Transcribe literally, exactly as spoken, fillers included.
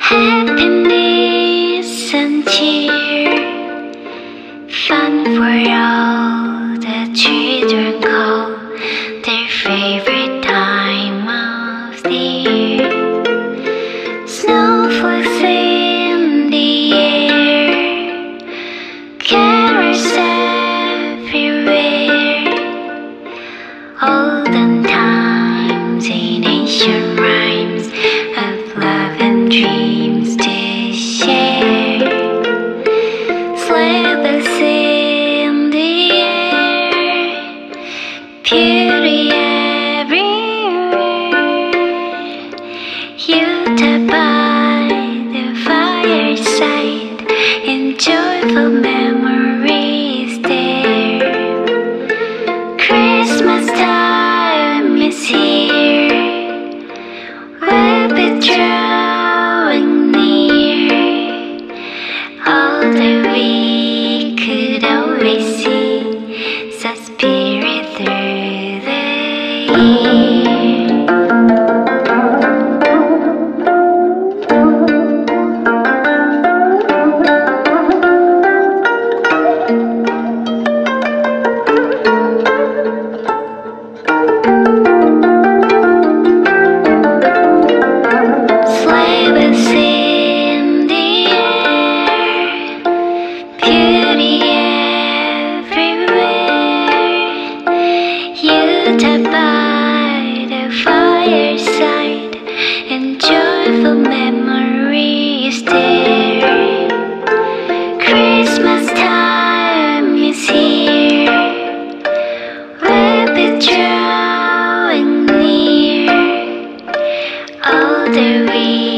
Happiness and cheer, fun for all the children call their favorite time of the year. Snowflakes in the air, carols everywhere, olden times in ancient rhymes of love and dreams to share. Sleigh bells in the air, beauty everywhere. Yuta by the fireside, and joyful memories there. Christmas time is here, we'll be drawing near, although we could always see the spirit through the year. Sleigh bells in the air, beauty everywhere. Yuta by the fireside, and joyful memories there. Christmas time is here, we'll be drawing near, although we